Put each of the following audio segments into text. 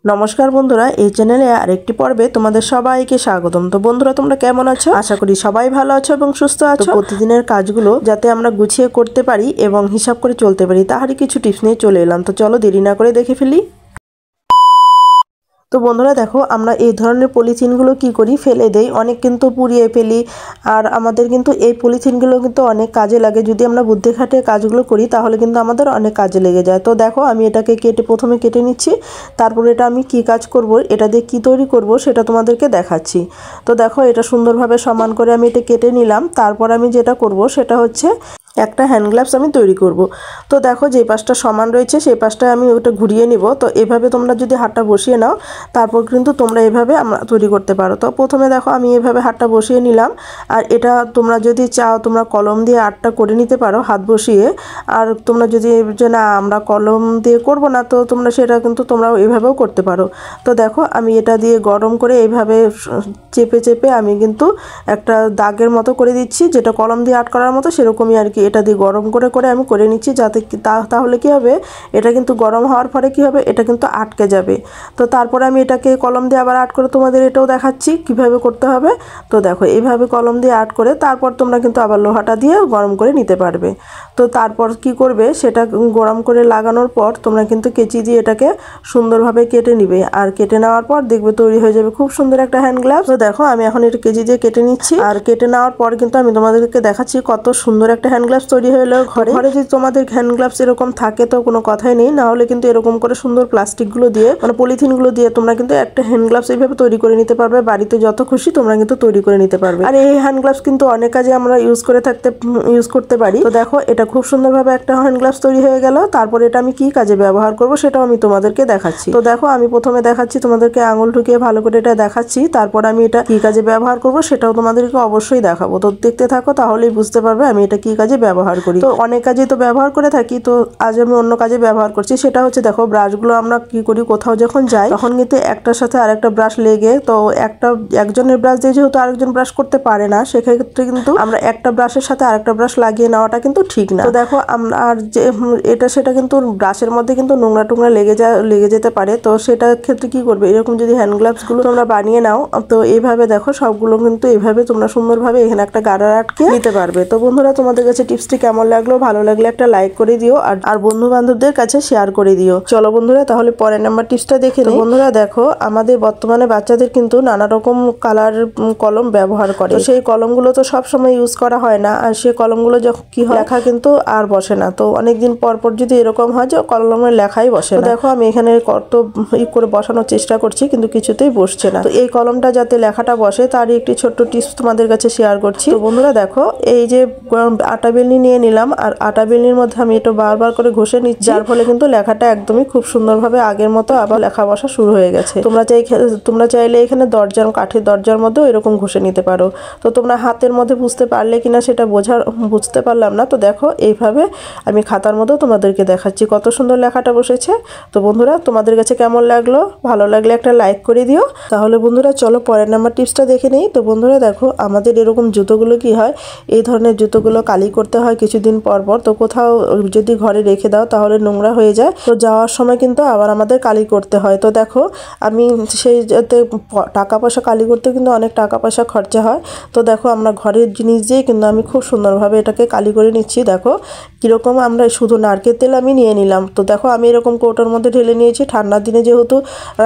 নমস্কার বন্ধুরা, এই চ্যানেলে আরেকটি পর্বে তোমাদের সবাইকে স্বাগতম। তো বন্ধুরা, তোমরা কেমন আছো? আশা করি সবাই ভালো আছো এবং সুস্থ আছো। প্রতিদিনের কাজগুলো যাতে আমরা গুছিয়ে করতে পারি এবং হিসাব করে চলতে পারি, তাহারই কিছু টিপস নিয়ে চলে এলাম। তো চলো দেরি না করে দেখে ফেলি। তো বন্ধুরা দেখো, আমরা এই ধরনের পলিথিনগুলো কি করি, ফেলে দেই, অনেক কিন্তু পুড়িয়ে ফেলি। আর আমাদের কিন্তু এই পলিথিনগুলো কিন্তু অনেক কাজে লাগে। যদি আমরা বুদ্ধি খাটিয়ে কাজগুলো করি তাহলে কিন্তু আমাদের অনেক কাজে লেগে যায়। তো দেখো, আমি এটাকে প্রথমে কেটে নিচ্ছি। তারপর এটা আমি কি কাজ করব, এটা দিয়ে কি তৈরি করব সেটা তোমাদেরকে দেখাচ্ছি। তো দেখো, এটা সুন্দরভাবে সমান করে আমি এটা কেটে নিলাম। তারপর আমি যেটা করব সেটা হচ্ছে একটা হ্যান্ড গ্লাভস আমি তৈরি করব। তো দেখো, যে পাশটা সমান রয়েছে সেই পাশটা আমি ওটা ঘুরিয়ে নিব। তো এভাবে তোমরা যদি হাতটা বসিয়ে নাও তারপর কিন্তু তোমরা এভাবে আমরা তৈরি করতে পারো। তো প্রথমে দেখো, আমি এভাবে হাতটা বসিয়ে নিলাম। আর এটা তোমরা যদি চাও তোমরা কলম দিয়ে আর্টটা করে নিতে পারো হাত বসিয়ে। আর তোমরা যদি যে না আমরা কলম দিয়ে করব না, তো তোমরা সেটা কিন্তু তোমরাও এভাবেও করতে পারো। তো দেখো, আমি এটা দিয়ে গরম করে এইভাবে চেপে চেপে আমি কিন্তু একটা দাগের মতো করে দিচ্ছি, যেটা কলম দিয়ে আর্ট করার মতো সেরকমই আর কি। এটা দিয়ে গরম করে করে আমি করে নিচ্ছি, যাতে তাহলে কি হবে, এটা কিন্তু গরম হওয়ার পরে কি হবে, এটা কিন্তু আটকে যাবে। তো তারপরে আমি এটাকে কলম দিয়ে আবার আর্ট করে তোমাদের এটাও দেখাচ্ছি কিভাবে করতে হবে। তো দেখো, এইভাবে কলম দিয়ে আর্ট করে তারপর তোমরা কিন্তু আবার লোহাটা দিয়ে গরম করে নিতে পারবে। তো তারপর কি করবে, সেটা গরম করে লাগানোর পর তোমরা কিন্তু কেচি দিয়ে এটাকে সুন্দরভাবে কেটে নিবে। আর কেটে নেওয়ার পর দেখবে তৈরি হয়ে যাবে খুব সুন্দর একটা হ্যান্ড গ্লাভস। তো দেখো, আমি এখন এটা কেচি দিয়ে কেটে নিচ্ছি। আর কেটে নেওয়ার পর কিন্তু আমি তোমাদেরকে দেখাচ্ছি কত সুন্দর একটা হ্যান্ড গ্লাভস তৈরি হলো ঘরে। যদি তোমাদের হ্যান্ড গ্লাভস এরকম থাকে তো কোনো কথাই নেই, না হলে কিন্তু এরকম করে সুন্দর প্লাস্টিকগুলো দিয়ে মানে পলিথিনগুলো দিয়ে তোমরা কিন্তু একটা হ্যান্ড গ্লাভস এইভাবে তৈরি করে নিতে পারবে। বাড়িতে যত খুশি তোমরা কিন্তু তৈরি করে নিতে পারবে। আর এই হ্যান্ড গ্লাভস কিন্তু অনেক কাজে আমরা ইউজ করতে পারি। তো দেখো, এটা খুব সুন্দরভাবে একটা হ্যান্ড গ্লাভস তৈরি হয়ে গেল। তারপর এটা আমি কি কাজে ব্যবহার করব সেটাও আমি তোমাদেরকে দেখাচ্ছি। তো দেখো, আমি প্রথমে দেখাচ্ছি তোমাদেরকে, আঙুল ঢুকিয়ে ভালো করে এটা দেখাচ্ছি। তারপর আমি এটা কি কাজে ব্যবহার করব সেটাও তোমাদেরকে অবশ্যই দেখাবো। তো দেখতে থাকো, তাহলেই বুঝতে পারবে আমি এটা কি কাজে ব্যবহার করি। তো অনেক কাজে তো ব্যবহার করে থাকি, তো আজ আমি অন্য কাজে ব্যবহার করছি। সেটা হচ্ছে দেখো, ব্রাশগুলো আমরা কি করি, কোথাও যখন যাই তখন কিন্তু একটার সাথে আরেকটা ব্রাশ লেগে, তো একজনের ব্রাশ দিয়ে যেহেতু আরেকজন ব্রাশ করতে পারে না, সেক্ষেত্রে কিন্তু আমরা একটা ব্রাশের সাথে আরেকটা ব্রাশ লাগিয়ে নেওয়াটা কিন্তু ঠিক না। তো দেখো, আর যে সেটা কিন্তু ব্রাশের মধ্যে কিন্তু নোংরা টোংরা লেগে যেতে পারে। তো সেটার ক্ষেত্রে কি করবে, এরকম যদি হ্যান্ড গ্লাভসগুলো তোমরা বানিয়ে নাও, তো এইভাবে দেখো সবগুলো কিন্তু এইভাবে তোমরা সুন্দরভাবে এখানে একটা গার্ডার আটকে নিতে পারবে। তো বন্ধুরা, তোমাদের কাছে টিপসটি কেমন লাগলো, ভালো লাগলে একটা লাইক করে দিও আর বন্ধু বান্ধবদের কাছে শেয়ার করে দিও। চলো বন্ধুরা, তাহলে পরের নাম্বার টিপসটা দেখে নিই। বন্ধুরা দেখো, আমাদের বর্তমানে বাচ্চাদের কিন্তু নানা রকম কালার কলম ব্যবহার করে। তো সেই কলমগুলো তো সব সময় ইউজ করা হয় না, আর সেই কলমগুলো যখন কি হয়, লেখা কিন্তু আর বসে না। তো অনেকদিন পর পর যদি এরকম হয় যে কলমের লেখাই বসে না, দেখো আমি এখানে কত করে বসানোর চেষ্টা করছি কিন্তু কিছুতেই বসছে না। তো এই কলমটা যাতে লেখাটা বসে তারই একটি ছোট্ট টিপস তোমাদের কাছে শেয়ার করছি। তো বন্ধুরা দেখো, এই যে আটা বেলনি নিয়ে নিলাম, আর আটা বেলনির মধ্যে আমি এটা বারবার করে ঘষে নিচ্ছি, যার ফলে কিন্তু লেখাটা একদমই খুব সুন্দরভাবে আগের মতো আবার লেখা বসা শুরু হয়ে গেছে। তোমরা চাইলে এখানে কাঠের দরজার মধ্যেও এরকম ঘষে নিতে পারো। তো তোমরা হাতের মধ্যে বুঝতে পারলে কিনা সেটা বুঝতে পারলাম না। তো দেখো, এইভাবে আমি খাতার মধ্যেও তোমাদেরকে দেখাচ্ছি কত সুন্দর লেখাটা বসেছে। তো বন্ধুরা, তোমাদের কাছে কেমন লাগলো, ভালো লাগলে একটা লাইক করে দিও। তাহলে বন্ধুরা চলো পরের নাম্বার টিপসটা দেখে নিই। তো বন্ধুরা দেখো, আমাদের এরকম জুতোগুলো কি হয়, এই ধরনের জুতোগুলো কালি করতে হয় কিছুদিন পর পর। তো কোথাও যদি ঘরে রেখে দাও তাহলে নোংরা হয়ে যায়, তো যাওয়ার সময় কিন্তু আবার আমাদের কালি করতে হয়। তো দেখো, আমি সেই যাতে টাকা পয়সা কালি করতে কিন্তু অনেক টাকা পয়সা খরচা হয়। তো দেখো, আমরা ঘরের জিনিস দিয়ে কিন্তু আমি খুব সুন্দরভাবে এটাকে কালি করে নিচ্ছি। দেখো কীরকম, আমরা শুধু নারকেল তেল আমি নিয়ে নিলাম। তো দেখো, আমি এরকম কৌটোর মধ্যে ঢেলে নিয়েছি। ঠান্ডার দিনে যেহেতু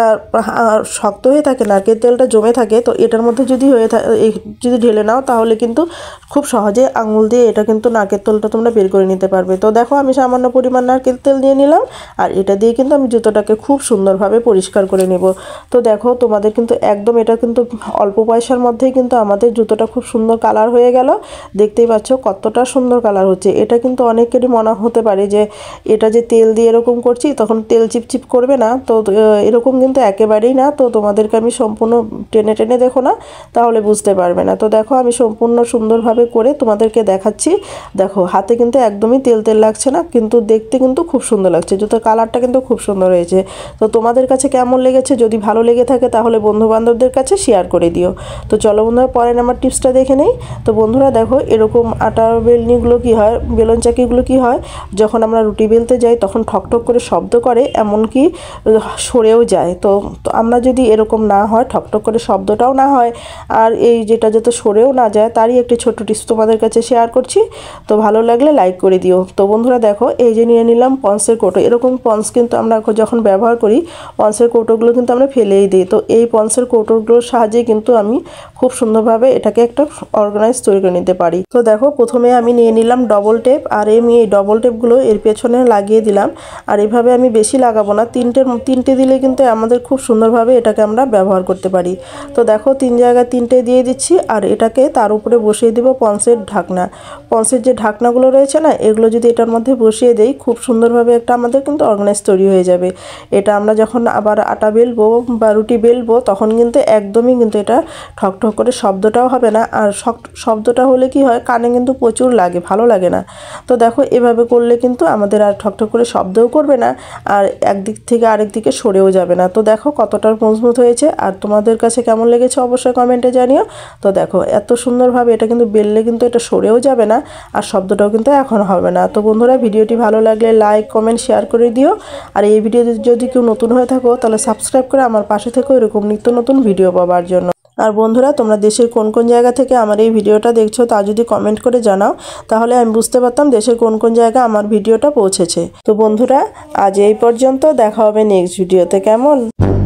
শক্ত হয়ে থাকে, নারকেল তেলটা জমে থাকে, তো এটার মধ্যে যদি ঢেলে নাও তাহলে কিন্তু খুব সহজে আঙুল দিয়ে এটা কিন্তু নারকেল তেলটা তোমরা বের করে নিতে পারবে। তো দেখো, আমি সামান্য পরিমাণ নারকেল তেল নিয়ে নিলাম, আর এটা দিয়ে কিন্তু আমি জুতোটাকে খুব সুন্দরভাবে পরিষ্কার করে নেব। তো দেখো, তোমাদের কিন্তু একদম এটা কিন্তু অল্প পয়সার মধ্যেই কিন্তু আমাদের জুতোটা খুব সুন্দর কালার হয়ে গেল। দেখতেই পাচ্ছ কতটা সুন্দর কালার হচ্ছে। এটা কিন্তু অনেকেরই মনে হতে পারে যে এটা যে তেল দিয়ে এরকম করছি তখন তেল চিপচিপ করবে না, তো এরকম কিন্তু একেবারেই না। তো তোমাদেরকে আমি সম্পূর্ণ টেনে টেনে দেখো না, তাহলে বুঝতে পারবে না। তো দেখো, আমি সম্পূর্ণ সুন্দরভাবে করে তোমাদেরকে দেখাচ্ছি। দেখো হাতে কিন্তু একদমই তেল তেল লাগছে না, কিন্তু দেখতে কিন্তু খুব সুন্দর লাগছে, জুতোর কালারটা কিন্তু খুব সুন্দর হয়েছে। তো তোমাদের কাছে কেমন লেগেছে, যদি ভালো লেগে থাকে তাহলে বন্ধুবান্ধবদের কাছে শেয়ার করে দিও। তো চলো বন্ধুরা পরের নাম্বার টিপসটা দেখে নেই। তো বন্ধুরা দেখো এরকম আটার বেলনিগুলো কি হয়, বেলন চাকিগুলো কি হয়, যখন আমরা রুটি বেলতে যাই তখন ঠকঠক করে শব্দ করে, এমনকি সরেও যায়। তো আমরা যদি এরকম না হয়, ঠকঠক করে শব্দটাও না হয়, আর এই যেটা যাতে সরেও না যায়, তারই একটি ছোট্ট টিপস তোমাদের কাছে শেয়ার করছি। তো ভালো লাগলে লাইক করে দিও। তো বন্ধুরা দেখো এই যে নিয়ে নিলাম পন্সের কৌটো। এরকম পন্স কিন্তু আমরা যখন ব্যবহার করি, পন্সের কৌটোগুলো কিন্তু আমরা ফেলেই দিই। তো এই পন্সের কৌটোগুলোর সাহায্যে কিন্তু আমি খুব সুন্দরভাবে এটাকে একটা অর্গানাইজ তৈরি করে নিতে পারি। তো দেখো প্রথমে আমি নিয়ে নিলাম ডবল টেপ, আর আমি এই ডবল টেপগুলো এর পেছনে লাগিয়ে দিলাম। আর এভাবে আমি বেশি লাগাবো না, তিনটে দিলে কিন্তু আমাদের খুব সুন্দরভাবে এটাকে আমরা ব্যবহার করতে পারি। তো দেখো 3 জায়গায় 3টে দিয়ে দিচ্ছি, আর এটাকে তার উপরে বসিয়ে দিব পন্সের ঢাকনা। পন্সের যে ঢাকনাগুলো রয়েছে না, এগুলো যদি এটার মধ্যে বসিয়ে দেই, খুব সুন্দরভাবে একটা আমাদের কিন্তু অর্গানাইজ তৈরি হয়ে যাবে। এটা আমরা যখন আবার আটা বেলবো বা রুটি বেলবো, তখন কিন্তু একদমই কিন্তু এটা ঠকঠক করে শব্দটাও হবে না। আর শব্দটা হলে কি হয়, কানে কিন্তু প্রচুর লাগে, ভালো লাগে না। তো দেখো এভাবে করলে কিন্তু আমাদের আর ঠকঠক করে শব্দও করবে না, আর একদিক থেকে আরেক দিকে সরেও যাবে না। তো দেখো কতটা মজবুত হয়েছে, আর তোমাদের কাছে কেমন লেগেছে অবশ্যই কমেন্টে জানিও। তো দেখো এত সুন্দরভাবে এটা কিন্তু বেললে কিন্তু এটা সরেও যাবে না, আর শব্দটাও কিন্তু এখন হবে না। তো বন্ধুরা ভিডিওটি ভালো লাগলে লাইক কমেন্ট শেয়ার করে দিও। আর এই ভিডিওতে যদি কেউ নতুন হয়ে থাকো তাহলে সাবস্ক্রাইব করে আমার পাশে থেকো এরকম নিত্য নতুন ভিডিও পাওয়ার জন্য। আর বন্ধুরা তোমরা দেশের কোন কোন জায়গা থেকে আমার এই ভিডিওটা দেখছো তা যদি কমেন্ট করে জানাও, তাহলে আমি বুঝতে পারতাম দেশের কোন কোন জায়গা আমার ভিডিওটা পৌঁছেছে। তো বন্ধুরা আজ এই পর্যন্ত, দেখা হবে নেক্সট ভিডিওতে, কেমন?